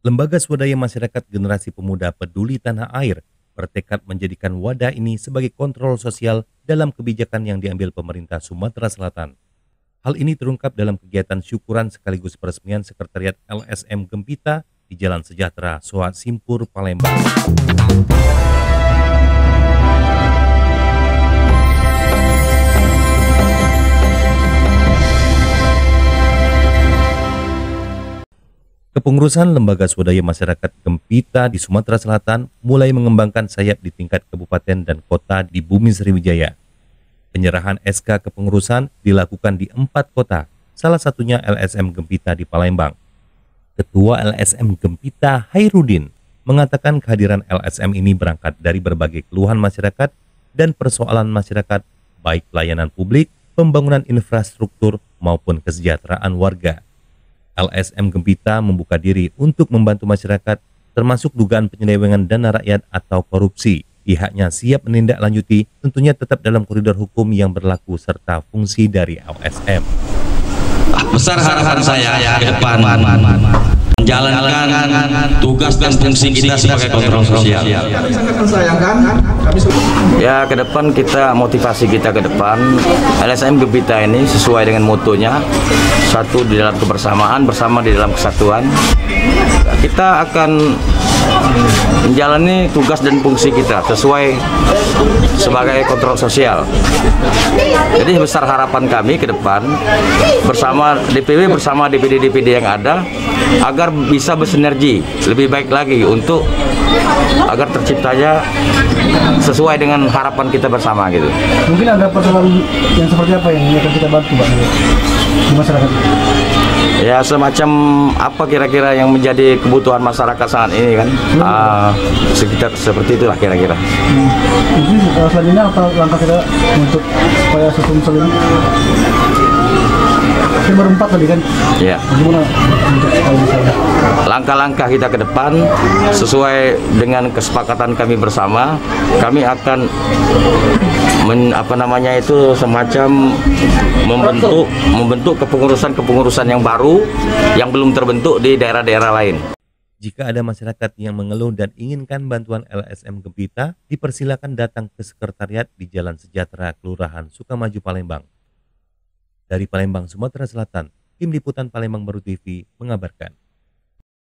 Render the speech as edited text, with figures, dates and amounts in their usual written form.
Lembaga Swadaya Masyarakat Generasi Pemuda Peduli Tanah Air bertekad menjadikan wadah ini sebagai kontrol sosial dalam kebijakan yang diambil pemerintah Sumatera Selatan. Hal ini terungkap dalam kegiatan syukuran sekaligus peresmian Sekretariat LSM Gempita di Jalan Sejahtera, Soa Simpur, Palembang. Kepengurusan Lembaga Swadaya Masyarakat Gempita di Sumatera Selatan mulai mengembangkan sayap di tingkat kabupaten dan kota di Bumi Sriwijaya. Penyerahan SK kepengurusan dilakukan di 4 kota, salah satunya LSM Gempita di Palembang. Ketua LSM Gempita Hairudin mengatakan kehadiran LSM ini berangkat dari berbagai keluhan masyarakat dan persoalan masyarakat, baik pelayanan publik, pembangunan infrastruktur, maupun kesejahteraan warga. LSM Gempita membuka diri untuk membantu masyarakat, termasuk dugaan penyelewengan dana rakyat atau korupsi. Pihaknya siap menindaklanjuti, tentunya tetap dalam koridor hukum yang berlaku serta fungsi dari LSM. Besar harapan saya ke depan menjalankan tugas dan fungsi kita sebagai kontrol sosial. Ya, ke depan motivasi kita ke depan LSM Gempita ini sesuai dengan motonya, satu di dalam kebersamaan, bersama di dalam kesatuan. Kita akan menjalani tugas dan fungsi kita sesuai sebagai kontrol sosial. Jadi besar harapan kami ke depan bersama DPW, bersama DPD-DPD yang ada, agar bisa bersinergi lebih baik lagi untuk agar terciptanya sesuai dengan harapan kita bersama gitu. Mungkin ada persoalan yang seperti apa yang akan kita bantu Pak di masyarakat? Ya, semacam apa kira-kira yang menjadi kebutuhan masyarakat saat ini kan? Sekitar seperti itulah kira-kira. Mungkin selanjutnya apa langkah kita untuk supaya sistem selalu baru 4 tadi kan? Ya. Gimana untuk langkah-langkah kita ke depan sesuai dengan kesepakatan kami bersama, kami akan semacam membentuk kepengurusan yang baru yang belum terbentuk di daerah-daerah lain. Jika ada masyarakat yang mengeluh dan inginkan bantuan LSM Gempita, dipersilakan datang ke sekretariat di Jalan Sejahtera, Kelurahan Sukamaju, Palembang. Dari Palembang, Sumatera Selatan, Tim Liputan Palembang Baru TV mengabarkan.